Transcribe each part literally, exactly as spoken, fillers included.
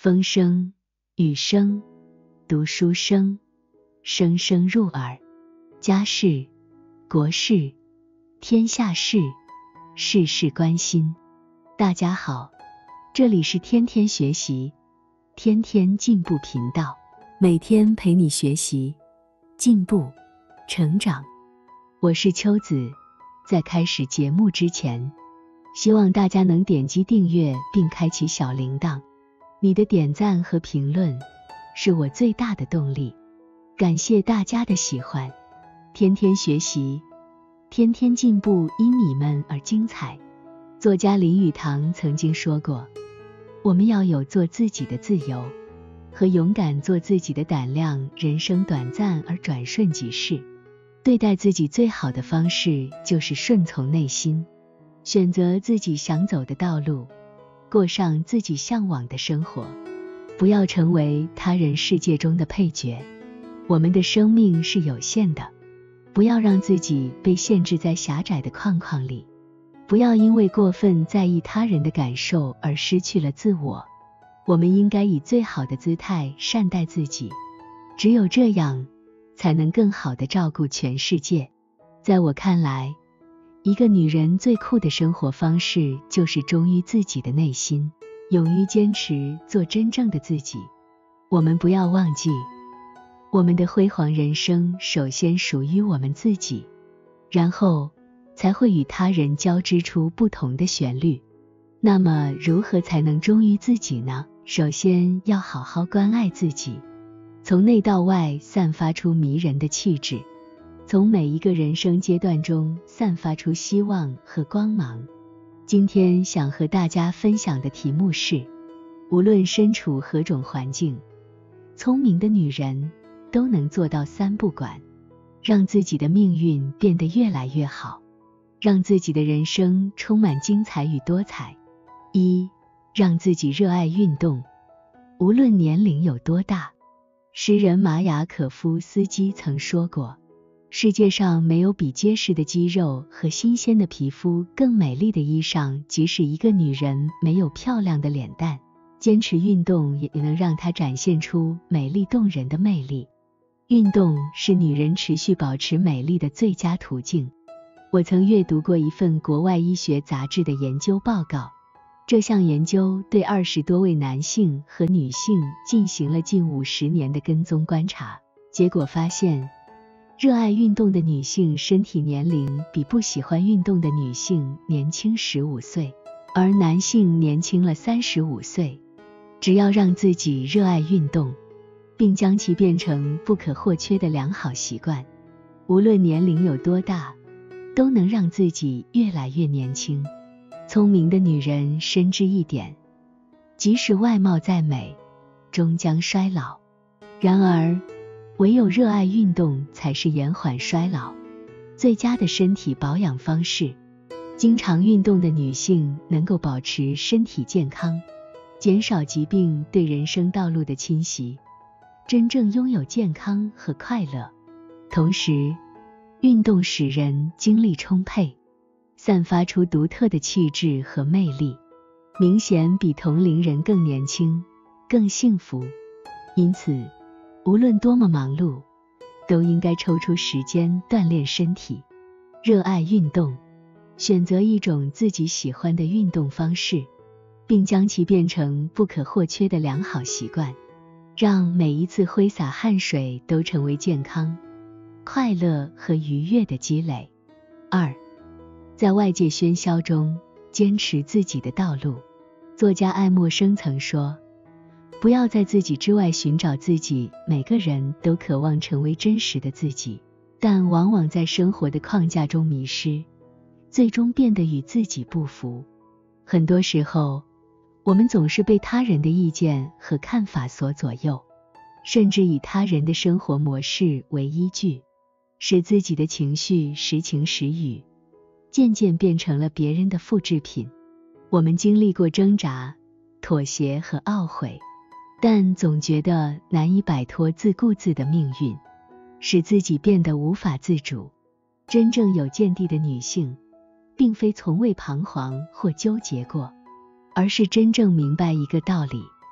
风声、雨声、读书声，声声入耳。家事、国事、天下事，事事关心。大家好，这里是天天学习，天天进步频道，每天陪你学习、进步、成长。我是秋子，在开始节目之前，希望大家能点击订阅并开启小铃铛。你的点赞和评论是我最大的动力，感谢大家的喜欢。天天学习，天天进步，因你们而精彩。作家林语堂曾经说过，我们要有做自己的自由和勇敢做自己的胆量。人生短暂而转瞬即逝，对待自己最好的方式就是顺从内心，选择自己想走的道路，过上自己向往的生活，不要成为他人世界中的配角。我们的生命是有限的，不要让自己被限制在狭窄的框框里，不要因为过分在意他人的感受而失去了自我。我们应该以最好的姿态善待自己，只有这样，才能更好地照顾全世界。在我看来，一个女人最酷的生活方式就是忠于自己的内心，勇于坚持做真正的自己。我们不要忘记，我们的辉煌人生首先属于我们自己，然后才会与他人交织出不同的旋律。那么如何才能忠于自己呢？首先要好好关爱自己，从内到外散发出迷人的气质，从每一个人生阶段中散发出希望和光芒。今天想和大家分享的题目是，无论身处何种环境，聪明的女人都能做到三不管，让自己的命运变得越来越好，让自己的人生充满精彩与多彩。一、让自己热爱运动，无论年龄有多大。诗人马雅可夫斯基曾说过，世界上没有比结实的肌肉和新鲜的皮肤更美丽的衣裳。即使一个女人没有漂亮的脸蛋，坚持运动也能让她展现出美丽动人的魅力。运动是女人持续保持美丽的最佳途径。我曾阅读过一份国外医学杂志的研究报告，这项研究对二十多位男性和女性进行了近五十年的跟踪观察，结果发现，热爱运动的女性身体年龄比不喜欢运动的女性年轻十五岁，而男性年轻了三十五岁。只要让自己热爱运动，并将其变成不可或缺的良好习惯，无论年龄有多大，都能让自己越来越年轻。聪明的女人深知一点，即使外貌再美，终将衰老。然而，唯有热爱运动才是延缓衰老最佳的身体保养方式。经常运动的女性能够保持身体健康，减少疾病对人生道路的侵袭，真正拥有健康和快乐。同时，运动使人精力充沛，散发出独特的气质和魅力，明显比同龄人更年轻、更幸福。因此，无论多么忙碌，都应该抽出时间锻炼身体，热爱运动，选择一种自己喜欢的运动方式，并将其变成不可或缺的良好习惯，让每一次挥洒汗水都成为健康、快乐和愉悦的积累。二、在外界喧嚣中坚持自己的道路。作家爱默生曾说，不要在自己之外寻找自己。每个人都渴望成为真实的自己，但往往在生活的框架中迷失，最终变得与自己不符。很多时候，我们总是被他人的意见和看法所左右，甚至以他人的生活模式为依据，使自己的情绪时晴时雨，渐渐变成了别人的复制品。我们经历过挣扎、妥协和懊悔，但总觉得难以摆脱自顾自的命运，使自己变得无法自主。真正有见地的女性，并非从未彷徨或纠结过，而是真正明白一个道理：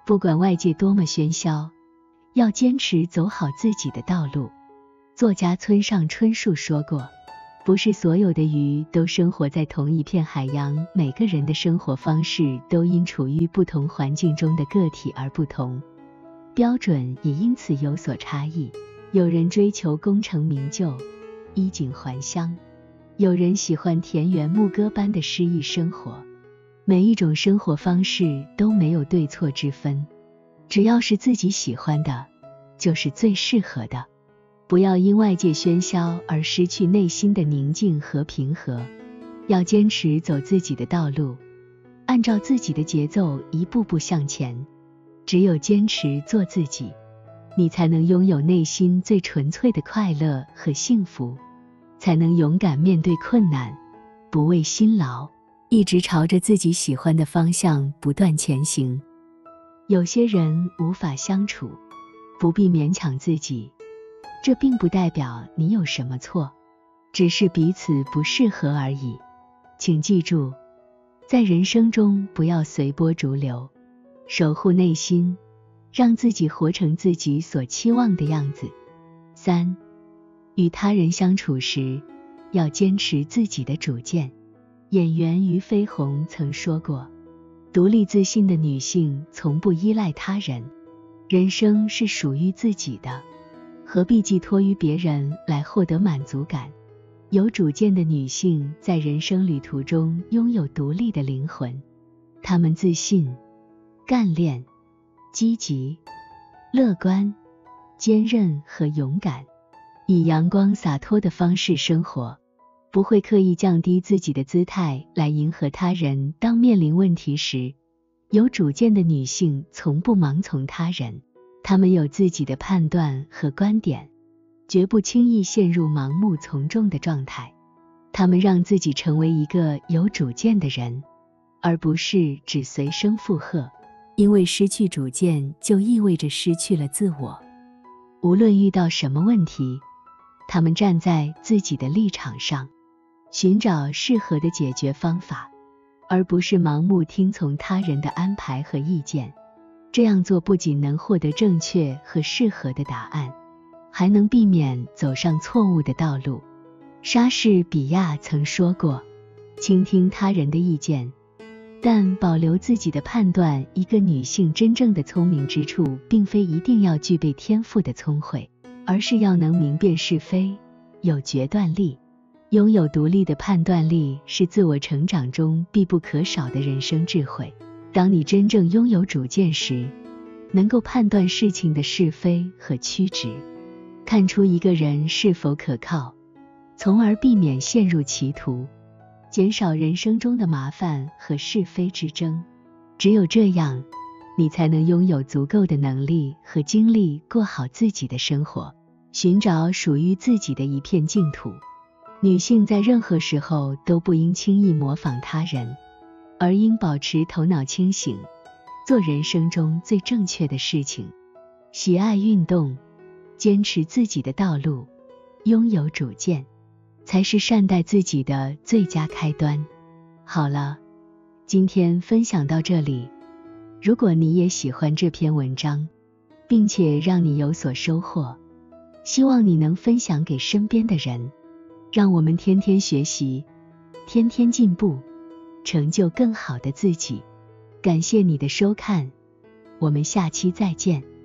不管外界多么喧嚣，要坚持走好自己的道路。作家村上春树说过，不是所有的鱼都生活在同一片海洋，每个人的生活方式都因处于不同环境中的个体而不同，标准也因此有所差异。有人追求功成名就，衣锦还乡，有人喜欢田园牧歌般的诗意生活。每一种生活方式都没有对错之分，只要是自己喜欢的，就是最适合的。不要因外界喧嚣而失去内心的宁静和平和，要坚持走自己的道路，按照自己的节奏一步步向前。只有坚持做自己，你才能拥有内心最纯粹的快乐和幸福，才能勇敢面对困难，不畏辛劳，一直朝着自己喜欢的方向不断前行。有些人无法相处，不必勉强自己，这并不代表你有什么错，只是彼此不适合而已。请记住，在人生中不要随波逐流，守护内心，让自己活成自己所期望的样子。三，与他人相处时，要坚持自己的主见。演员俞飞鸿曾说过，独立自信的女性从不依赖他人，人生是属于自己的，何必寄托于别人来获得满足感？有主见的女性在人生旅途中拥有独立的灵魂，她们自信、干练、积极、乐观、坚韧和勇敢，以阳光洒脱的方式生活，不会刻意降低自己的姿态来迎合他人。当面临问题时，有主见的女性从不盲从他人，她们有自己的判断和观点，绝不轻易陷入盲目从众的状态。她们让自己成为一个有主见的人，而不是只随声附和，因为失去主见就意味着失去了自我。无论遇到什么问题，她们站在自己的立场上，寻找适合的解决方法，而不是盲目听从他人的安排和意见。这样做不仅能获得正确和适合的答案，还能避免走上错误的道路。莎士比亚曾说过，倾听他人的意见，但保留自己的判断。一个女性真正的聪明之处，并非一定要具备天赋的聪慧，而是要能明辨是非，有决断力。拥有独立的判断力是自我成长中必不可少的人生智慧。当你真正拥有主见时，能够判断事情的是非和曲直，看出一个人是否可靠，从而避免陷入歧途，减少人生中的麻烦和是非之争。只有这样，你才能拥有足够的能力和精力过好自己的生活，寻找属于自己的一片净土。女性在任何时候都不应轻易模仿他人，而应保持头脑清醒，做人生中最正确的事情。喜爱运动，坚持自己的道路，拥有主见，才是善待自己的最佳开端。好了，今天分享到这里。如果你也喜欢这篇文章，并且让你有所收获，希望你能分享给身边的人，让我们天天学习，天天进步，成就更好的自己。感谢你的收看，我们下期再见。